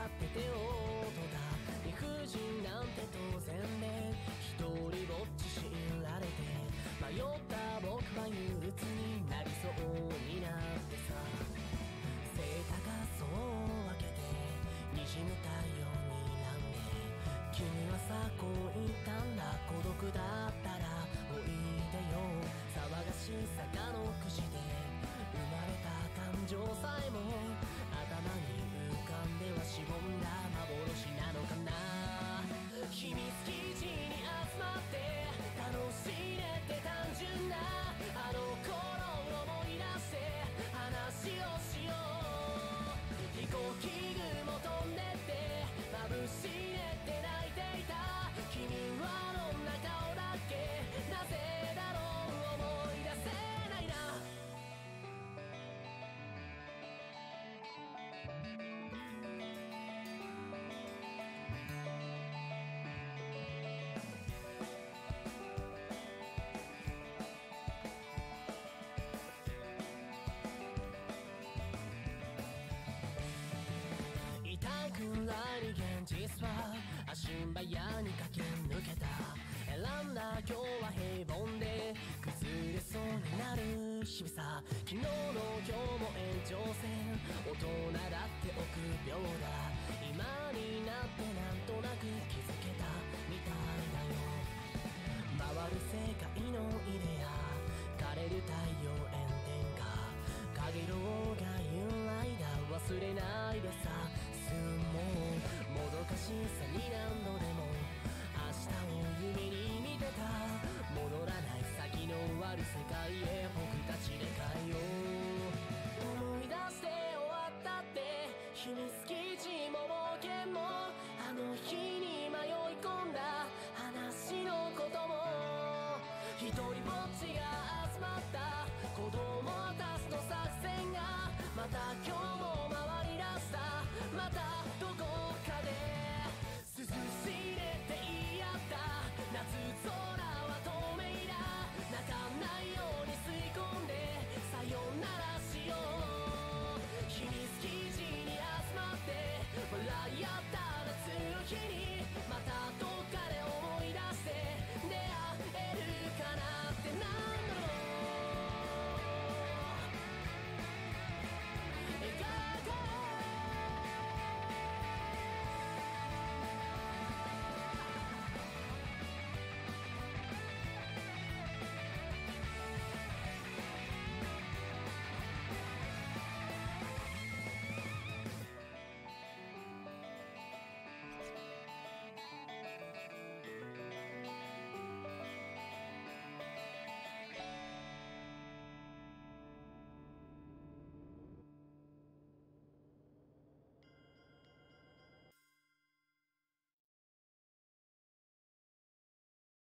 って手を取った理不尽なんて当然で一人ぼっち強いられて迷った僕は憂鬱になりそうになってさ背高そうを開けて滲む太陽になんで君はさこう言ったんだ孤独だったらおいでよ騒がしさがのくじで生まれた感情さえも頭に浮かんではしぼんだ幻なのかな秘密基地に集まって楽しいねって単純なあの頃を思い出して話をしよう飛行機雲飛んでって眩しいねって泣いていた君はどんな顔だっけなぜだろう思い出せないな痛いくらいに現実は足早に駆け抜けた選んだ今日は平凡で崩れそうになる日々さ昨日の今日も延長線大人だって臆病だ今